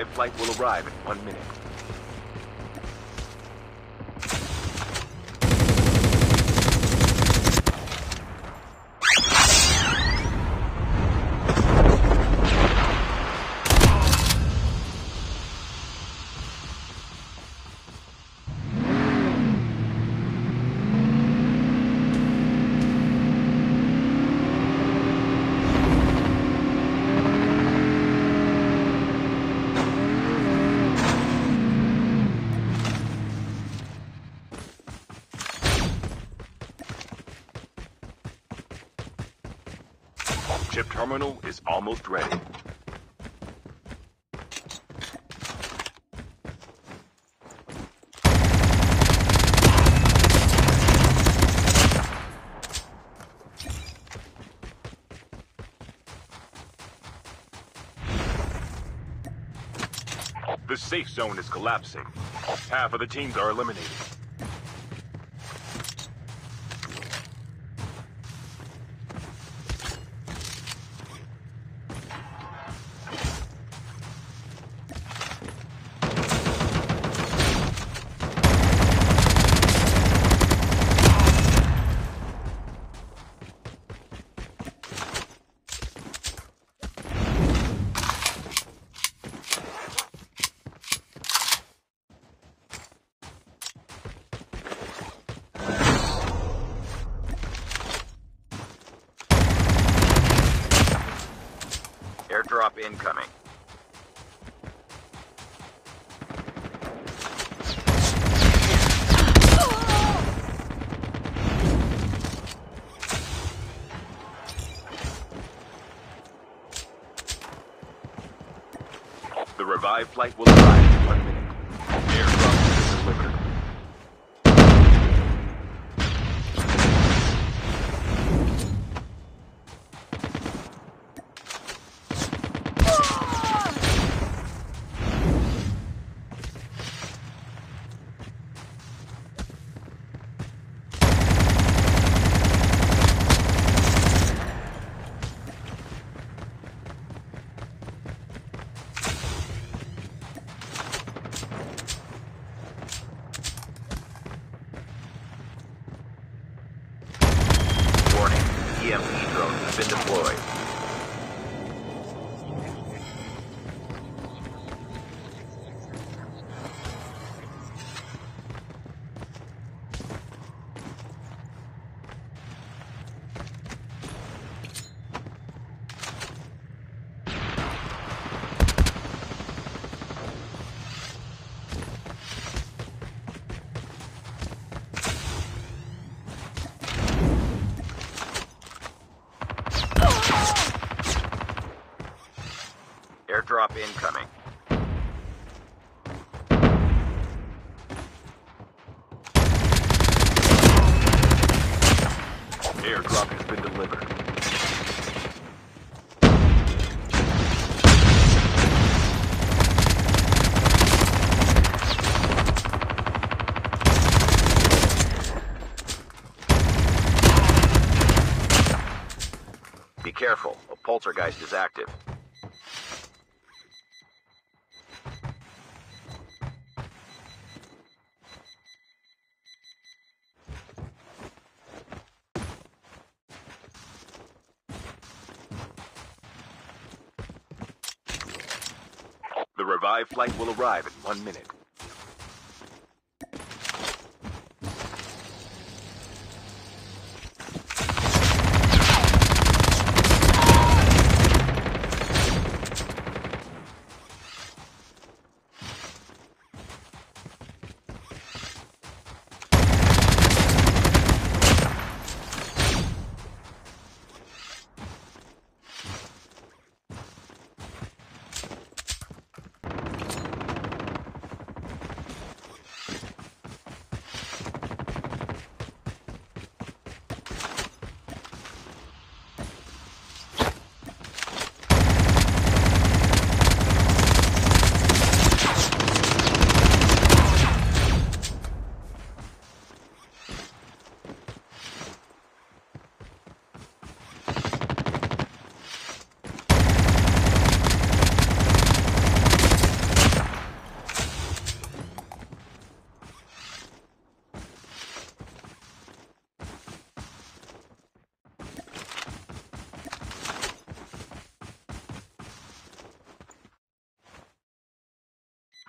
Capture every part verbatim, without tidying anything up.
revived flight will arrive in one minute. Chip terminal is almost ready. The safe zone is collapsing. Half of the teams are eliminated. Airdrop incoming. The revived flight will arrive in one minute. Airdrop is delivered. E M P drone has been deployed. Airdrop incoming. Airdrop has been delivered. Be careful, a poltergeist is active. The revived flight will arrive in one minute.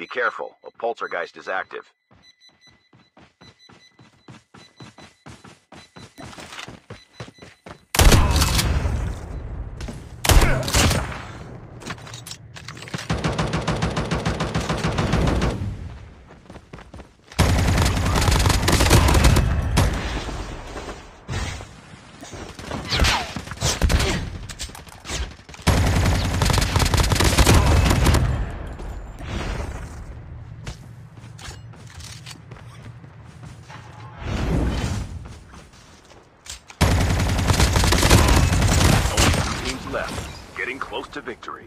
Be careful, a poltergeist is active. Left, getting close to victory.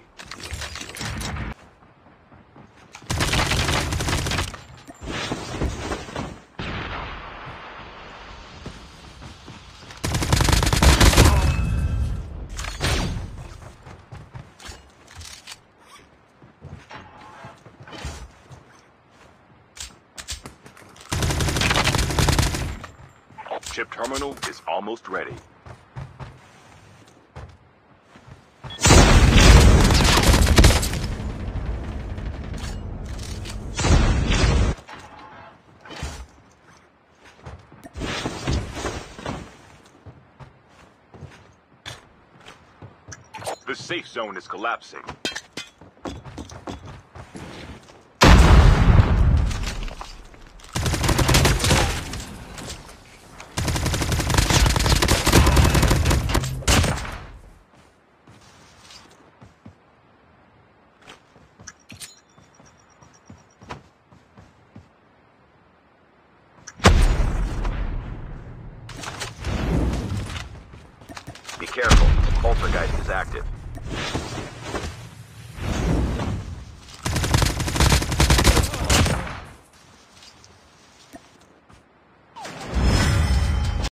Chip terminal is almost ready. The safe zone is collapsing. Be careful, the poltergeist is active.